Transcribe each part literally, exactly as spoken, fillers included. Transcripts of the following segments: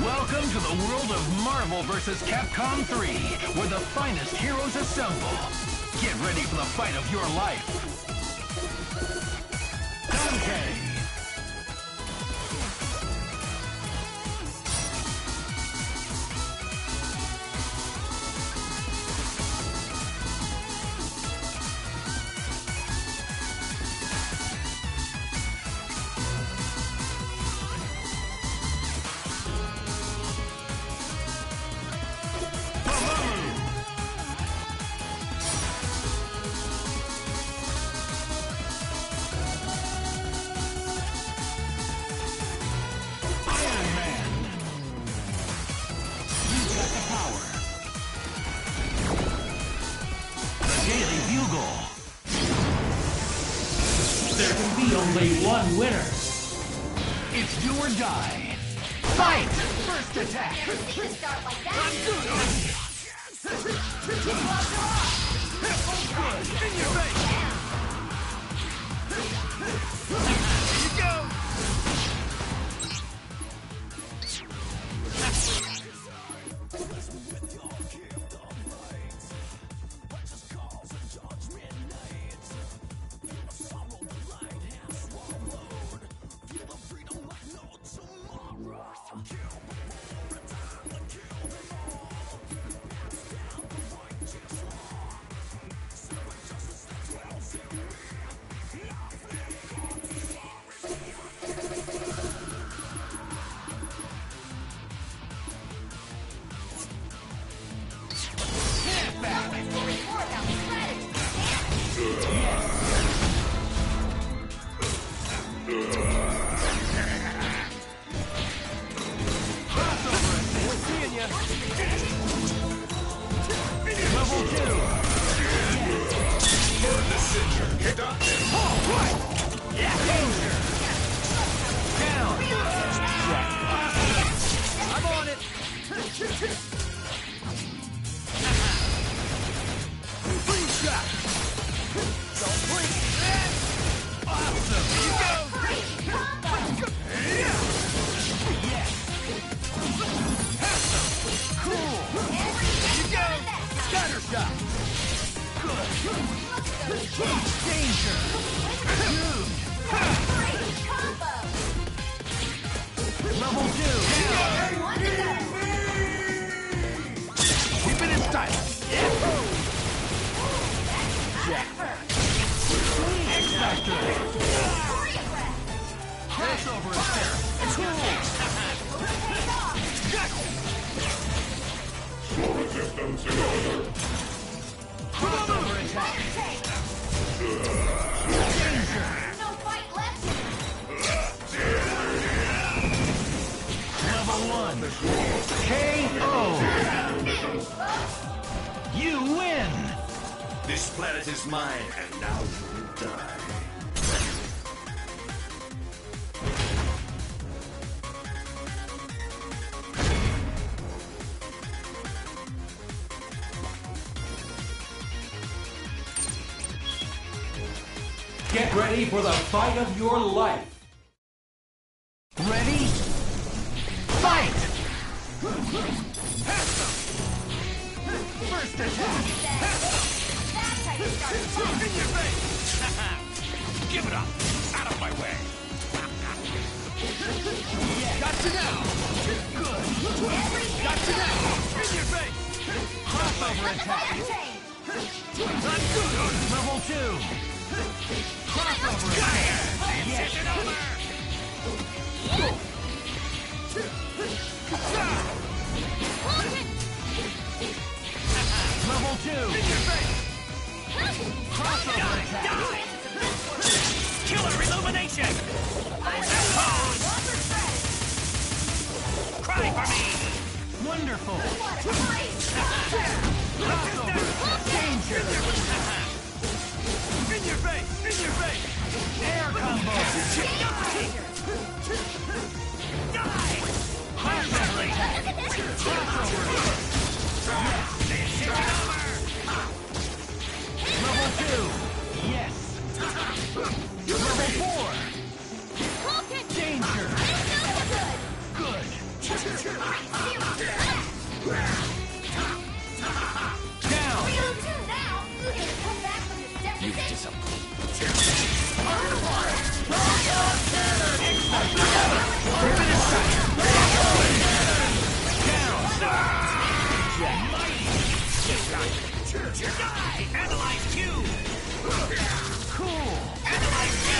Welcome to the world of Marvel versus. Capcom three, where the finest heroes assemble. Get ready for the fight of your life. Dante. There can be only one winner. It's do or die. Fight! First attack! Never seen a start like that. I'm good! Good! In your face! Here you go! This planet is mine, and now you will die. Get ready for the fight of your life. Ready? Fight! First attack! That's how you start a fight. In your face! Give it up! Out of my way! Yeah, got you now! Good! Got you now! In your face! Crossover attack! I'm good! Level two! Crossover attack! Yes! It over! Level two! In your face! Crossover attack! Killer illumination! Cry for me! Wonderful! Crossover! Danger! In your face! In your face! Air combo! Die! Crossover attack! Crossover! Level two! Yes! Level four! Danger! Good! Down. three oh two now. You can come back from this You deficit. disappoint. Analyze Q! Cool! Analyze Q!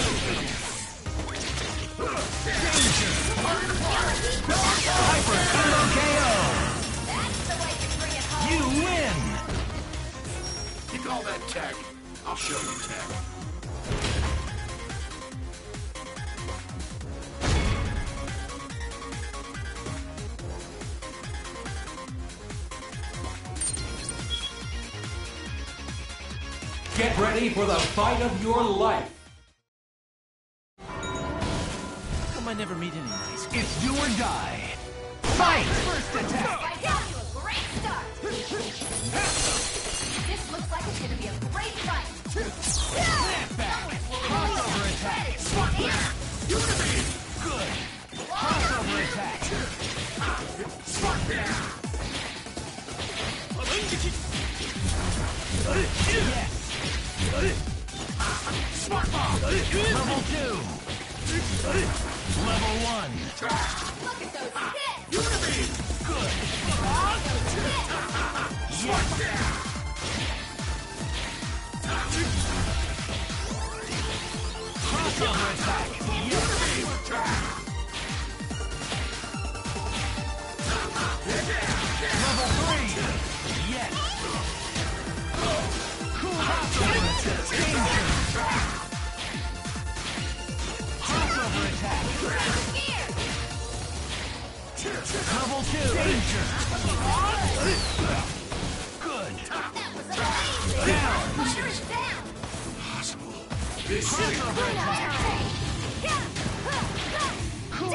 Danger! Hyper Combo K O! That's the way you bring it home. You win! You call that tech? I'll show you tech. Get ready for the fight of your life. Come I never meet any nice. It's do or die. Fight! First attack! I got you a great start. This looks like it's gonna be a great fight. Snap back! Crossover attack! Good! Crossover attack! Yes! Smart bomb! Level two! Level one! Look at those hits. Good! Yes! Crossover attack! Yes! Level three! Yes! Cool! Crossover attack! Danger! Crossover attack! Level two! Danger! Good! That was amazing. Down! Fire is down. Possible. This Crossover attack! Cool!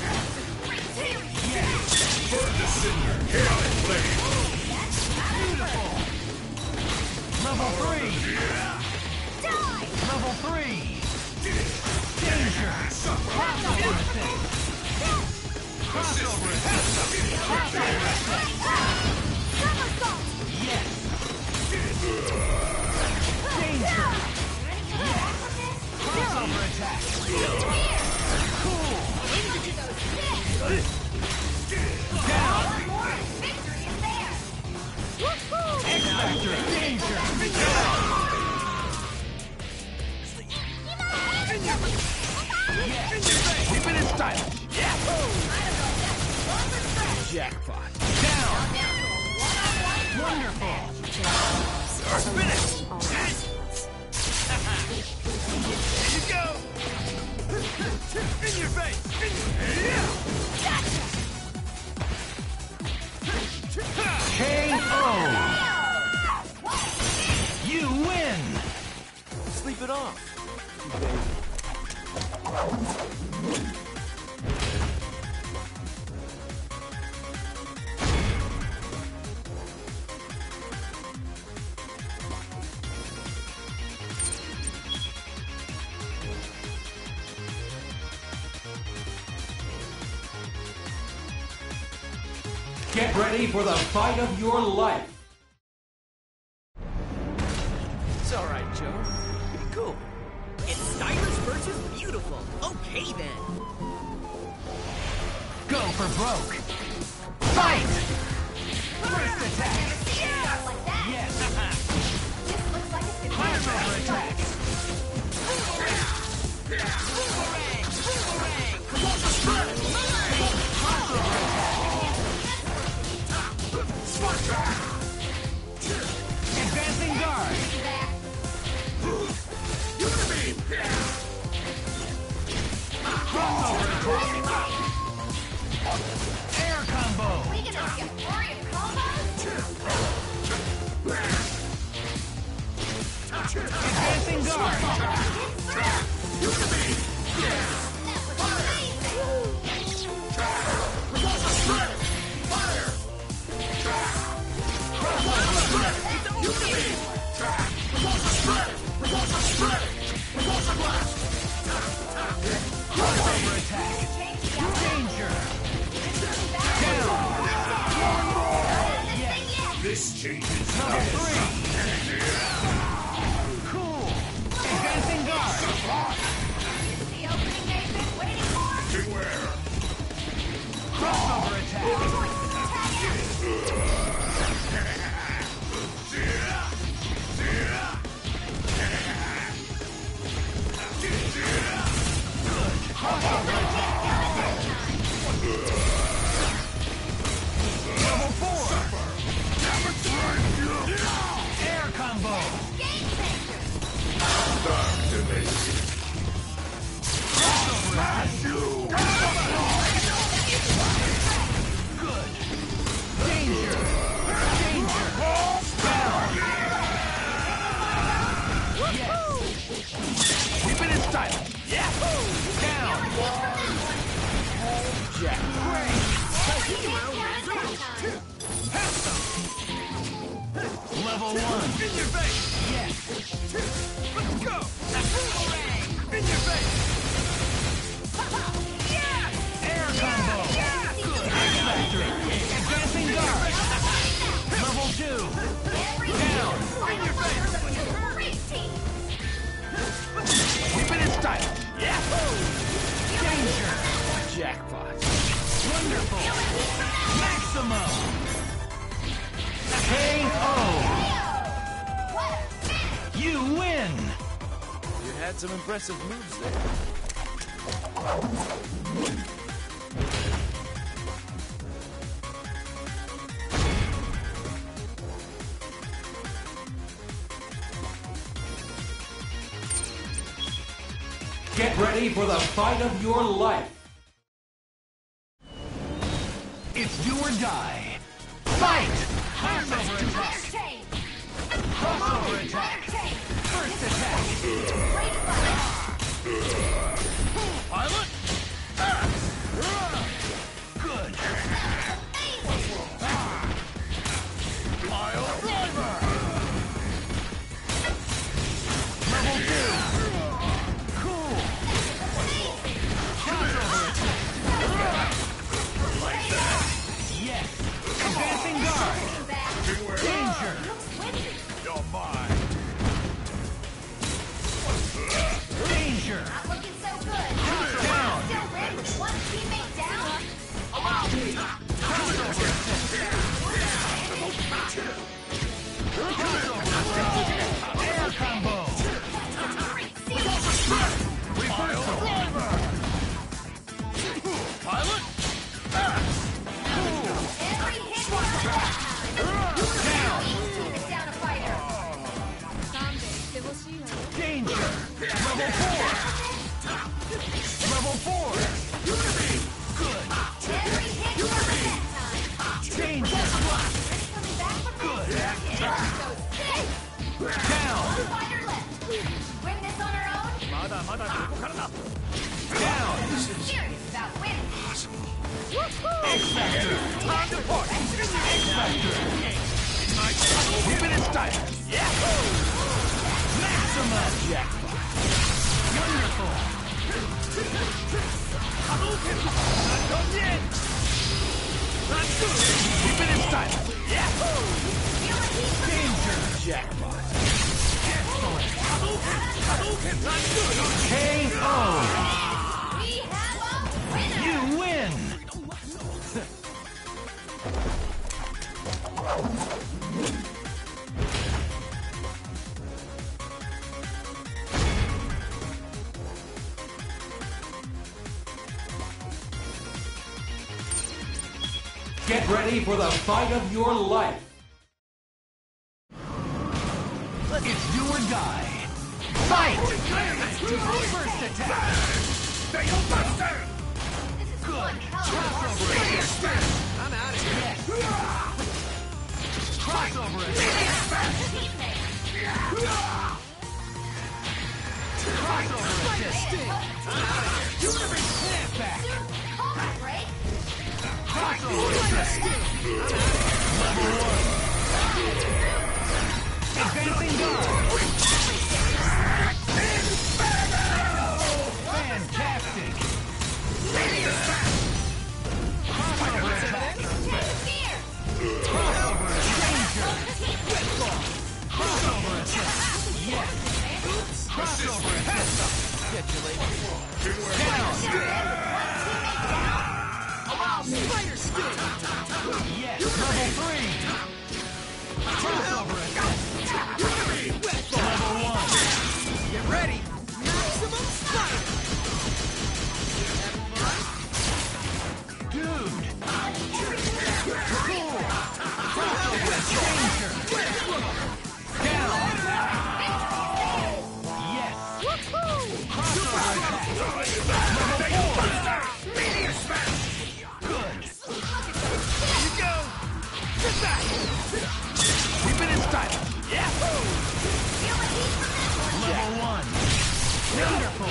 Beautiful! Level three! Level three! Danger! Crossover attack! Crossover attack! Crossover attack! Yes! Danger! Crossover attack! Cool! Down! X-Factor! Danger! Yes! Keep it in style! Yeah! Jackpot! Down! Wonderful! Spin it! Here you go! In your face! Yeah! K O! You win! Sleep it off. Get ready for the fight of your life. It's all right, Joe. Pretty cool. It's stylish versus beautiful. Okay, then. Go for broke! Fight! First attack! Like that. Yes! This looks like it's gonna be a Crossover great attack! Boomerang! Boomerang! Crossover attack! Advancing guard! Crossover attack! Air combo! We gonna see a flurry of combos? Advancing guard! It's through. Level four. Air combo. Game changer. Good. Danger. Danger. Down. Yes. Keep it in style. Yahoo! Down. Jack. Great. Level one. In your face. Yes. Let's go. Boomerang. In your face. Yeah. Air combo. Good. X-Factor. Advancing guard. Level two. Down. In your face. Keep it in style. Yahoo! Danger. Jackpot. Wonderful. Maximum. K O. You win. You had some impressive moves there. Get ready for the fight of your life. It's do or die. Fight! Crossover attack. Crossover attack. First attack. Pilot. Good. Pile driver. Level two. Cool. Crossover attack. Yes. Advancing guard. Danger. You're mine. Danger. Not looking so good. Down. Still win with one teammate down. Allow me. Crossover attack. Air combo. Reversal. Pilot. Cool. Every hit was a Down. down a fighter. Danger. Level four. Level four. Good. Every hit was a that time. Danger. Coming back from Good. this. Down. Fighter left. Win this on our own? Down. Serious about winning. X-Factor. Time to party. X-Factor. Keep it in style. Yahoo! Maximum jackpot. Wonderful. Not done yet. Not good. Keep it in style. Yahoo! Danger. Jackpot. Excellent. Not good. K O. We have a winner. You win. Get ready for the fight of your life. It's do or die. Fight! First attack. Good. Crossover attack. I'm out of here. Crossover attack. Crossover attack. Snap back. Break. Crossover attack. Level one. Advancing guard. Fantastic. Crossover attack. Fear. Crossover danger. Crossover attack. Yes. Crossover attack. Get you later. Down. One teammate down. Spider stick. back! Keep it in style! Yahoo! Feel the heat from that one. Level one! Wonderful!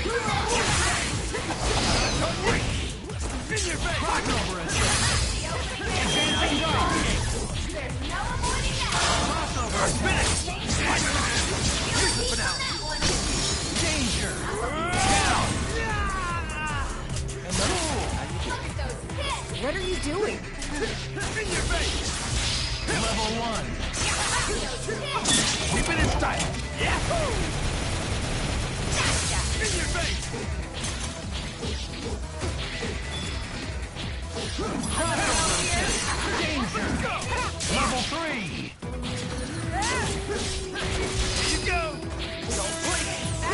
In your face! Crossover attack! Advancing guard! There's no avoiding that. Crossover finish! Feel the heat from that one. Danger! Down! And the Look at those hits. What are you doing? in your face! Level one! Those hits. Keep it in style! Yahoo! Gotcha. In your face! Danger! Level three! Here you go! Don't blink!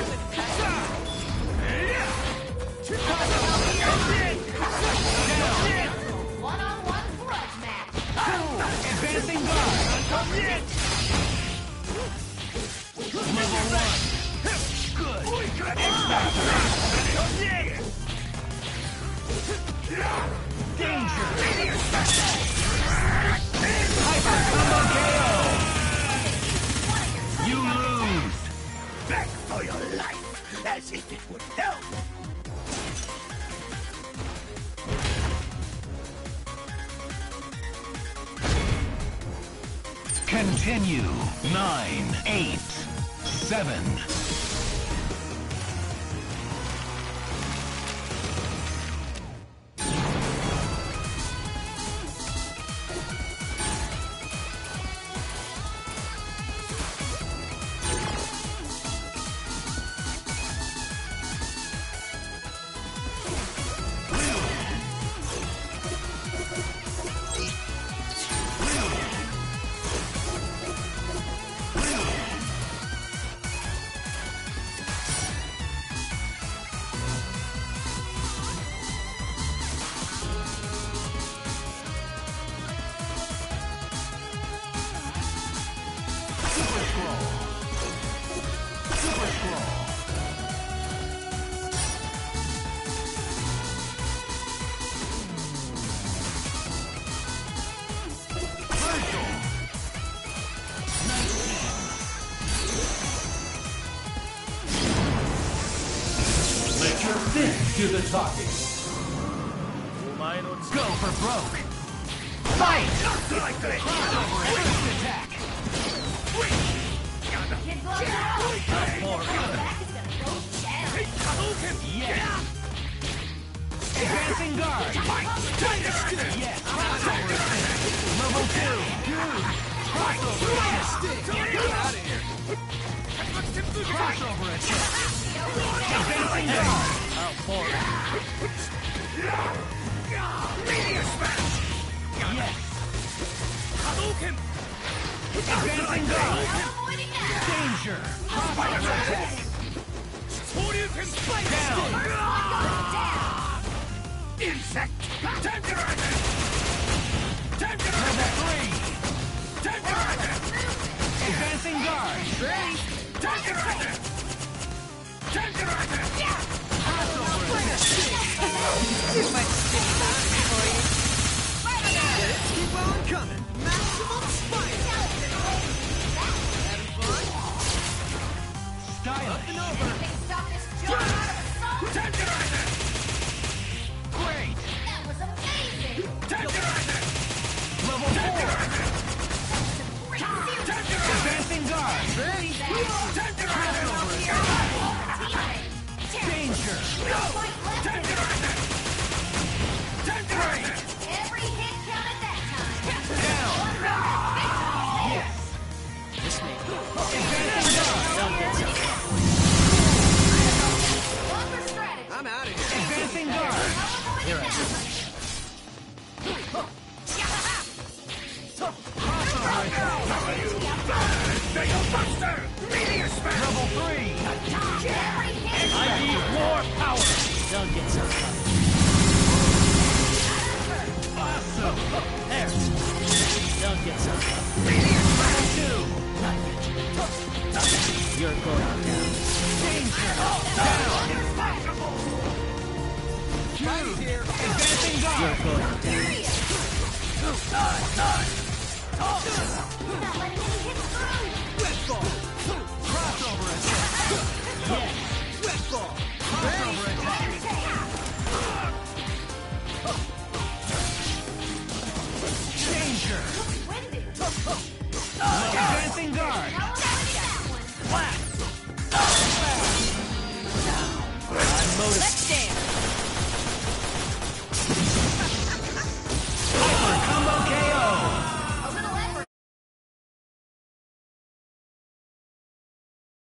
One-on-one grudge match. Advancing guard! Level one! Good! X-Factor! Danger! Hyper Combo K O! You lose! Back for your life, as if it would help. Continue. Nine, eight, seven. Let your fist do the talking. Go for broke! Fight! Like this! First attack! Kid Gloves are out. More Back is gonna go down. Yes! Advancing guard! Yes! Crossover attack! Level two! Crossover attack! Crossover attack! Advancing guard! Out for it! Yes! Advancing guard! No avoiding that. Danger! Crossover attack! Down! Insect! Tenderizer! Level three! Advancing guard! Tenderizer! Tenderizer! Crossover attack! Too much sticking on for you. Let's keep on coming. Maximum spice. Having fun? Stylish! Can stop this joke out of a song? Tenderizer! Great! That was amazing. Tenderizer! Level four! Great series. Advancing guard! Crossover attack! Danger! Every hit counted that time. Down! Yes! This may Advancing guard! Don't get some. Longer strategy. I'm out of here. Advancing guard! Here I go. Crossover attack! Level three! Every hit. I need more power. Don't get some. Awesome! There. Don't get some. Level two! You're going down. Danger! Down! Two! Advancing You're guard! going down. You're not letting any hits through. Wet ball. Crossover attack. Yes. Wet ball. Crossover attack. Danger. Winded. Advancing guard. How long did that one? Flat. Let's dance.